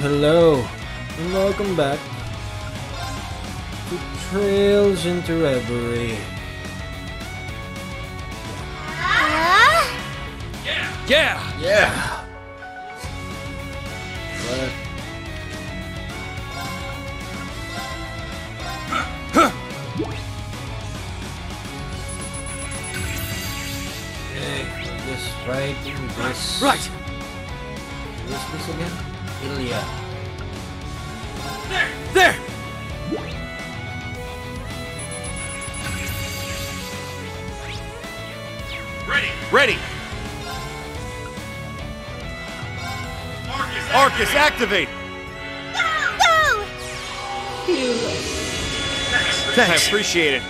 Hello, and welcome back to Trails into Reverie. Yeah! What? Okay, we're just fighting this. Right! Who is this again? Ilya. There! Ready! Arcus, activate! Go! Thanks. I appreciate it.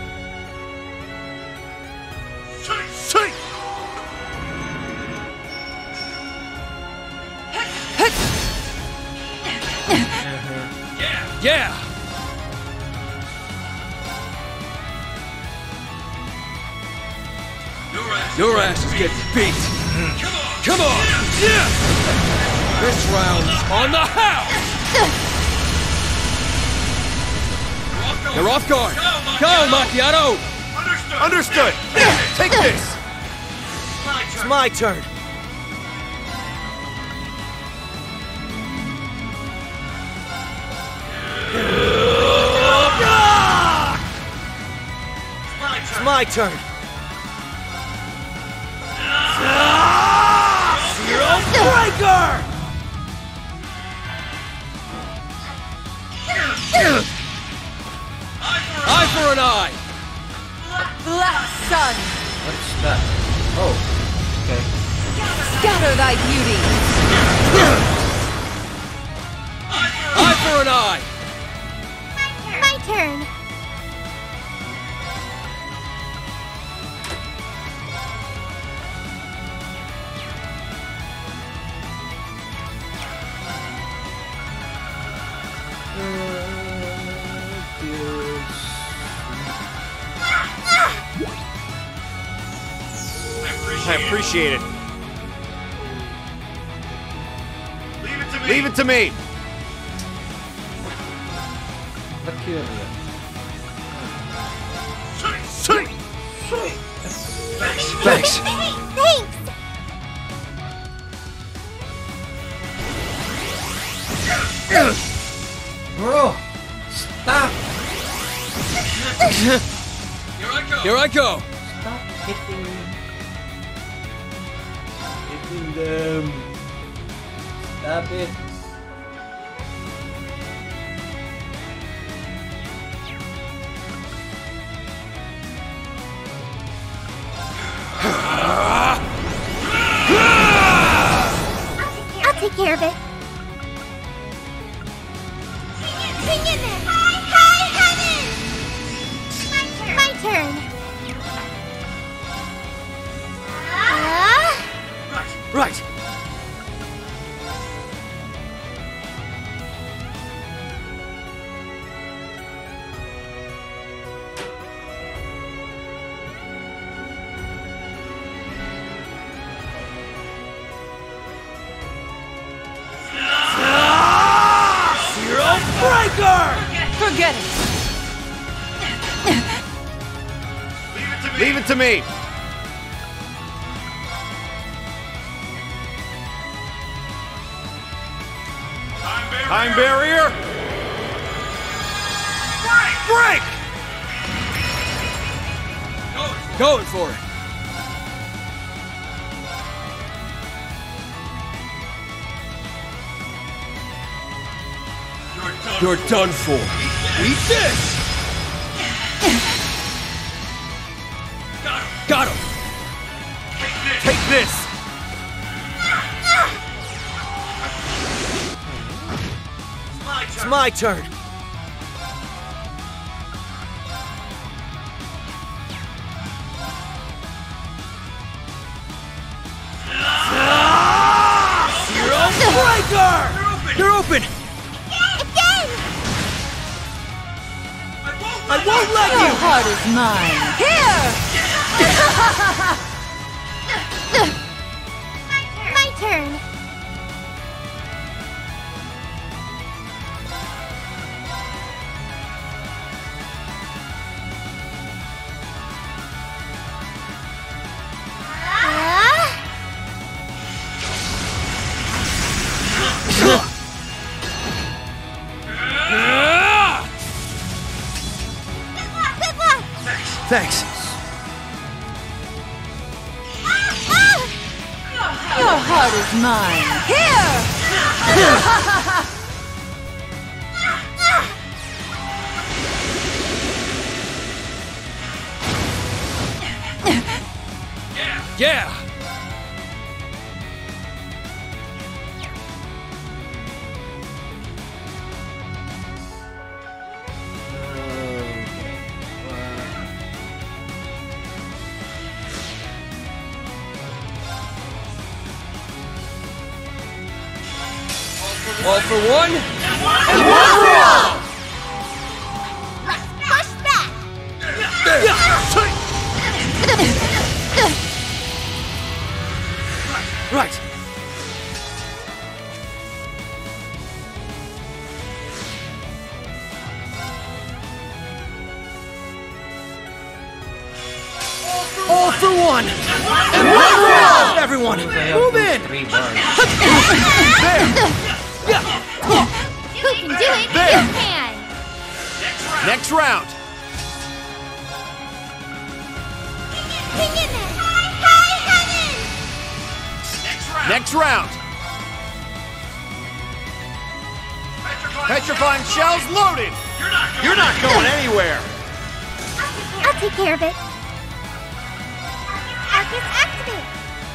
Yeah! Your ass is getting beat! Come on! Yeah! This round's on the house! You're off guard! Go, Macchiato! Understood! Take this! It's my turn! It's my turn! Zero Breaker! Eye for an eye! Black sun! What's that? Oh, okay. Scatter thy beauty! Eye for an eye! My turn! I appreciate it. Leave it to me. Fuck you, Ilya. Thanks. Thanks! Bro, stop! Here I go. Stop hitting them. Stop it. I'll take care of it. Hang in there! High heaven! My turn. Right. Zero Breaker! Forget it! Leave it to me. Time barrier. Break! Going for it. You're done for. Eat this! Got him! Take this! It's my turn! Zero Breaker! You're open! Again! I won't let you! Your heart is mine. Here! My turn. Thanks. Your heart is mine. Here! Yeah! All for one, and one for all! Let's push back! Right. All for one, and one for all! Everyone, move in! 3 bars. There! Who can do it? There. You can! Next round! Hang in there! High heaven! Next round! Petrifying shells loaded! You're not going anywhere! I'll take care of it. Arcus activate!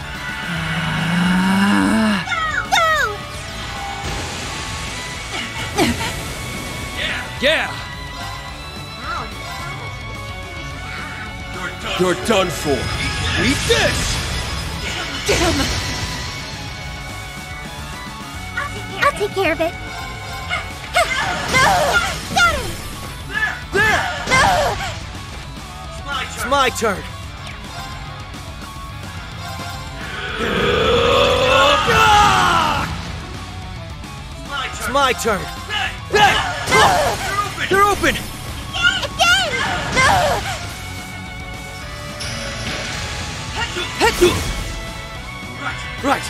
Go! Yeah! You're done for. Eat this! Damn! I'll take care of it. No! Got him! There! No! It's my turn. It's my turn. They're open! Again! No! Right.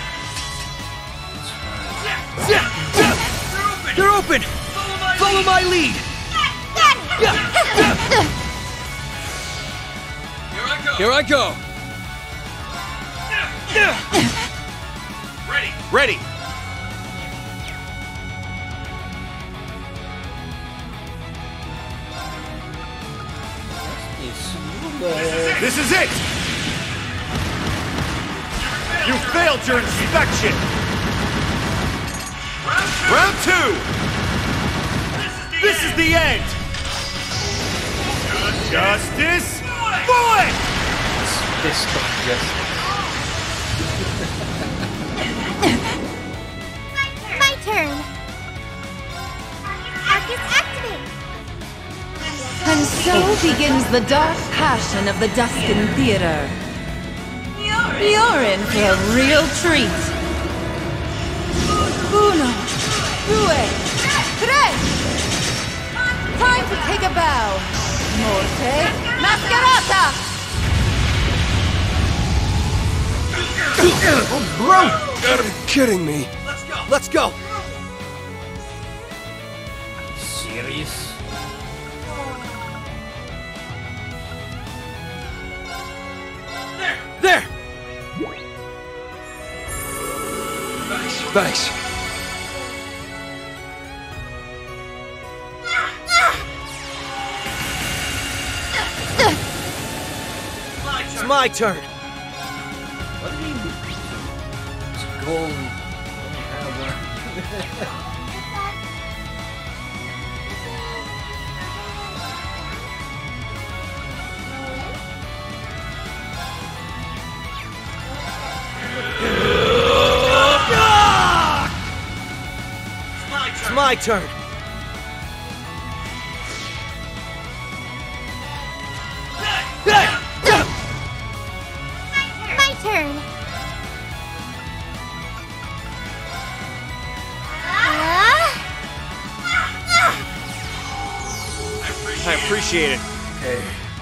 They're open! Follow my lead! Got it! Here I go! Ready! This is it! You failed your inspection! Round 2! This is the end! Justice! Bullet! Fist of justice. My turn. Arcus activate. And so begins the dark passion of the Duskin Theater. You're in for a real treat. Uno, due, tre. Time to take a bow. Morte mascherata! Oh, bro! Gotta be kidding me. Let's go! Serious? There! Thanks. It's my turn. What do you mean? It's gold. It's my turn. My turn. I appreciate it. Okay.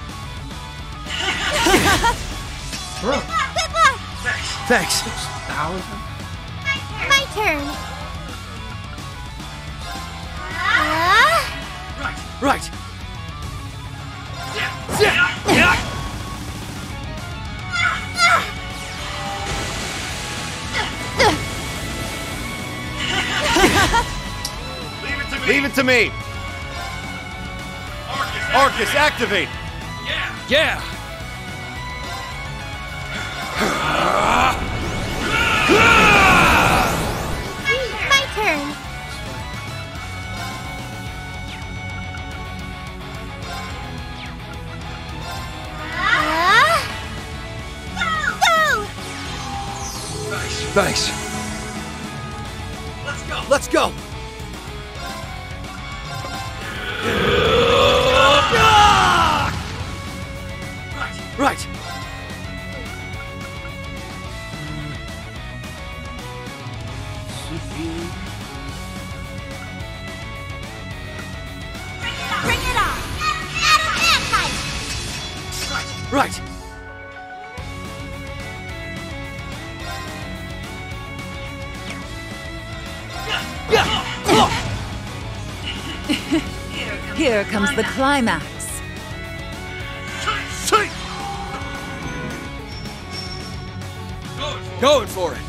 Good luck. Thanks. 6,000? My turn. Right. Yeah. Leave it to me! Arcus, activate! Yeah! My turn. Go! Thanks. Let's go! Right. Bring it on! Out of that fight! Right. Here comes the climax. Going for it.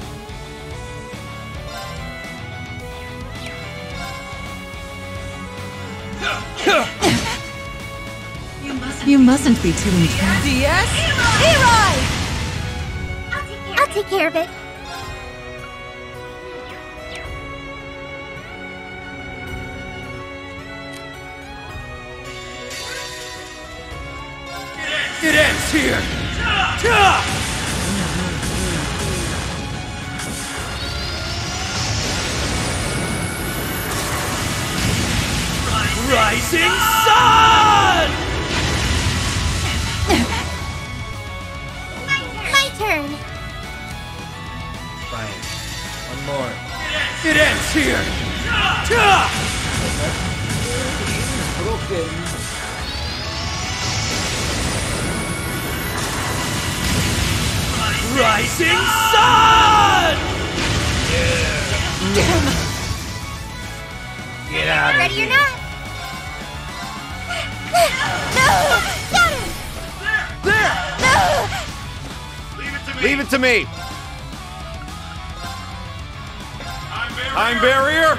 You mustn't be too intense. DS? I'll take care of it. It ends here. Rising Sun! My turn. Fine. One more. It ends here. Broken. Rising Sun! Get out of Ready or here. not? No! Got him! There! No! Leave it to me. Time barrier.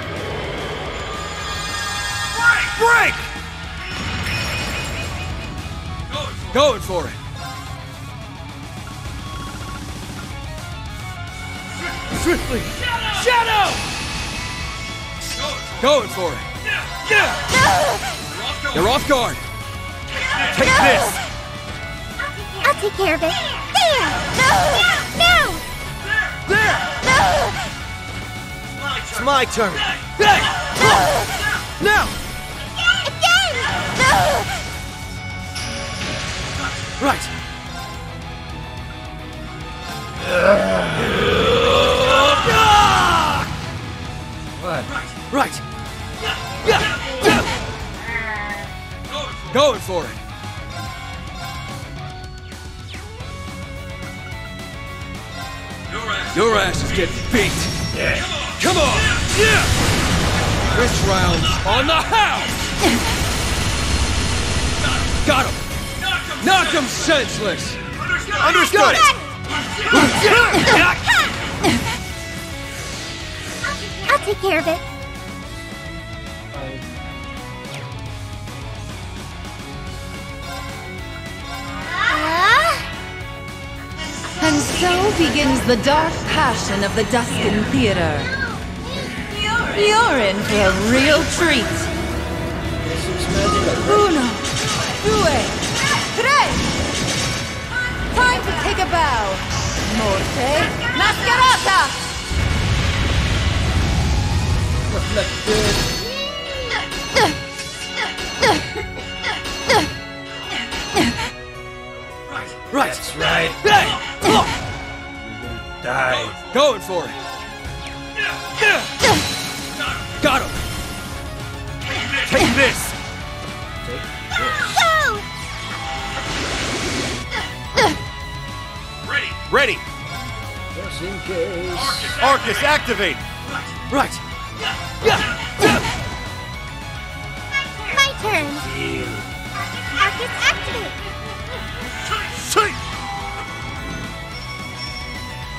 Break! Going for it. Swiftly. Shadow! Going for it. They're off guard. Take this. I'll take care of it. There! No! No! There! No! It's my turn. Now! Again! No! Right. What? Right. Going for it. Your ass is getting beat. Come on. This round's on the house. Got him. Knock him senseless. Understood. I'll take care of it. And so begins the dark passion of the Duskin Theater. You're in for a real treat. Uno, due, tre. Time to take a bow. Morte mascherata. Right. That's right. Hey! You're gonna die. Going for it. Got him. Take this. Take Go! Ready. this. Just in case. Arcus, activate. Right. My turn. Deal. Arcus activate.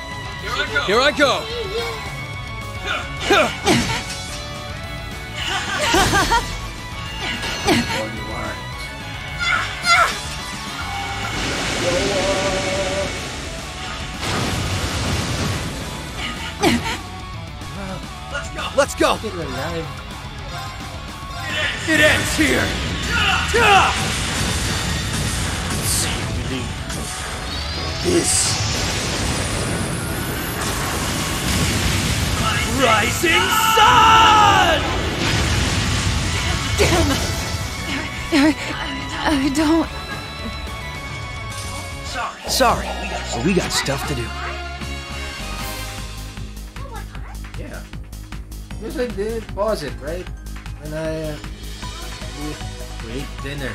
Here I go. Or you aren't. Let's go! Get alive. It ends here! This... Rising Sun! Damn! I don't... Sorry, but we got stuff to do. Yeah. Yes, I did. Pause it, right? When I ate dinner.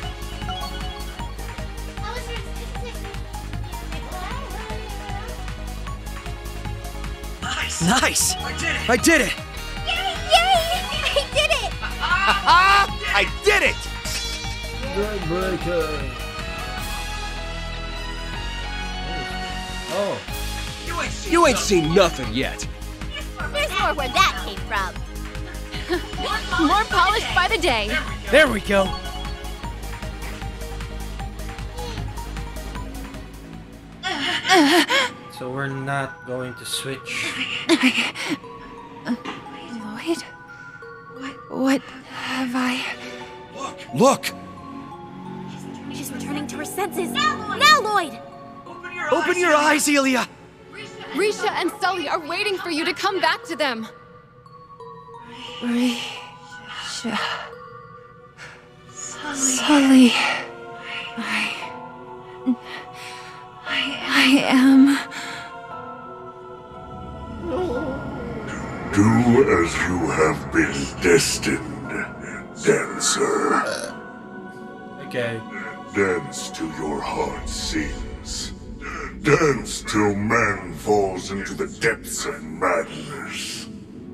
Nice! I did it! Yay! I did it! I did it! Good breaker. Oh. You ain't seen nothing yet. There's more where that came from. More polished by the day. There we go. So we're not going to switch. Lloyd? What have I... Look! She's returning to her senses. Now, Lloyd! Open your eyes, Ilya! Risha and Sully are waiting for you to come back to them. Risha... Sully... I am... Do as you have been destined, dancer. Okay. Dance till your heart sings. Dance till man falls into the depths of madness.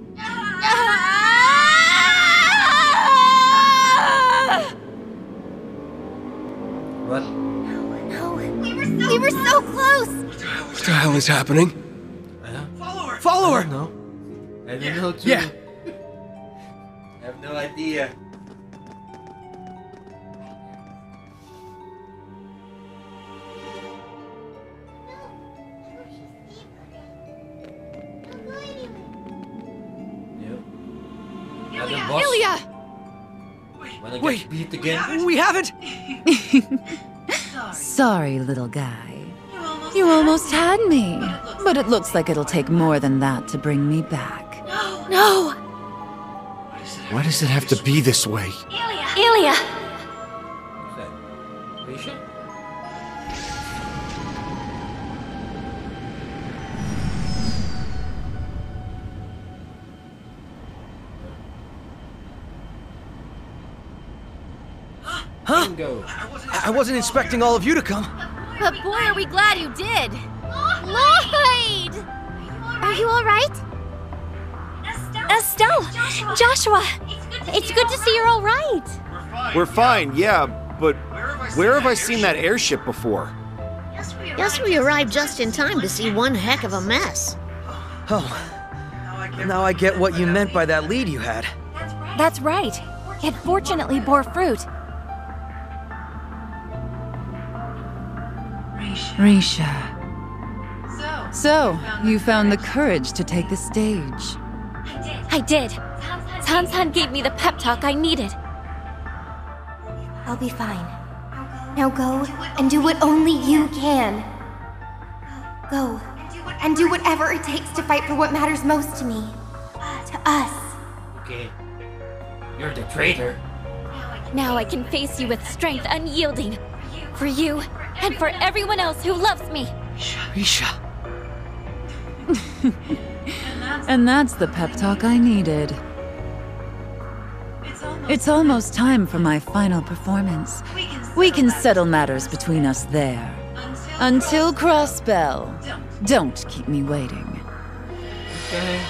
What? No, we were so close! What the hell is happening? Follow her! No. I don't know too. Yeah. I have no idea. Boss. Ilya! Wanna get Wait. beat again? We haven't... Sorry, little guy. You almost had me. But it looks like it'll take more than that to bring me back. No! Why does it have to be this way? Ilya! Who's that? Risha? Huh? Bingo. I wasn't expecting all of you to come. But boy, are we glad you did! Lloyd! Are you alright? Estelle! Joshua! It's good to see you're alright! We're fine, yeah, but where have I seen that airship before? Guess we arrived just in time to see one heck of a mess. Oh. Now I get what you meant by that lead you had. That's right. It fortunately bore fruit. Risha. So, you found the courage to take the stage. I did. San gave me the pep talk I needed. I'll be fine. Now go and do what only you can. Go and do whatever it takes to fight for what matters most to me. To us. Okay. You're the traitor. Now I can face you with strength unyielding. For you and for everyone else who loves me. Risha. And that's the pep talk I needed. It's almost time for my final performance. We can settle matters between us there. Until Crossbell, don't keep me waiting. Okay.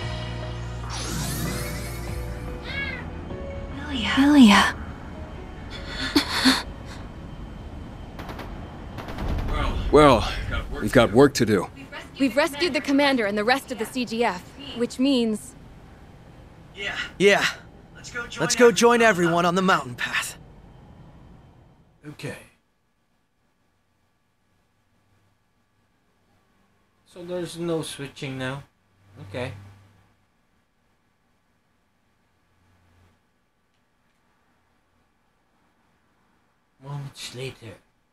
Ilya. Well, we've got work to do. We've rescued the commander and the rest of the CGF, which means... Yeah, Let's go join everyone on the mountain path. Okay. So there's no switching now. Okay. Moments later.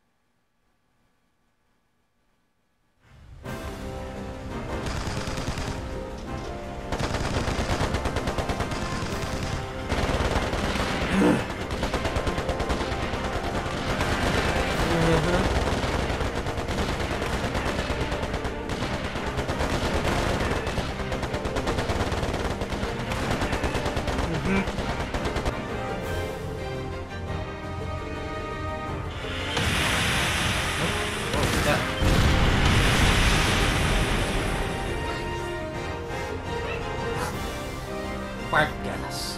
Fart gas.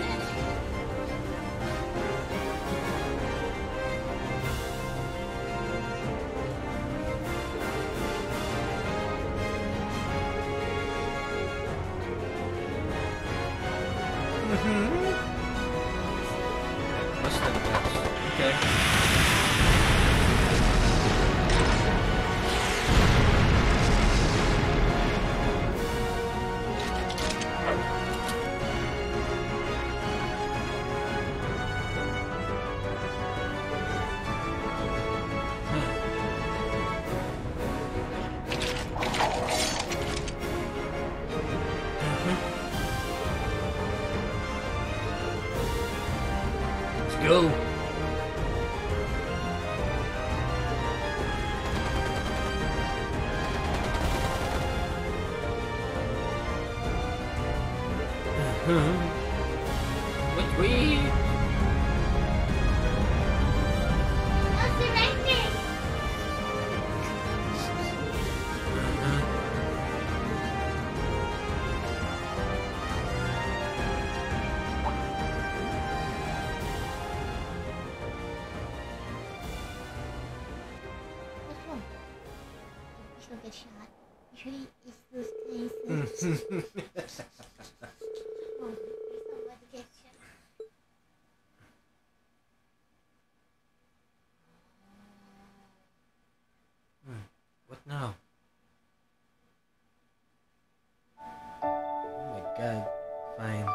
Mustard gas. Okay. Go. Wait. What now? Oh my god. Fine.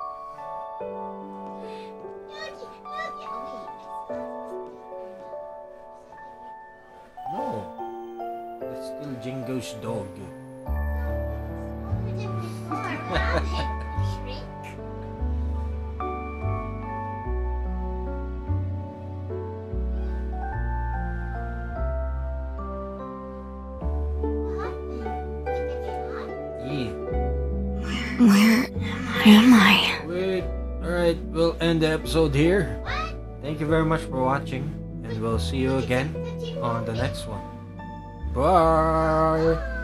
No. That's still Jingo's dog. Where am I? Wait. Alright, we'll end the episode here. Thank you very much for watching, and we'll see you again on the next one. Bye!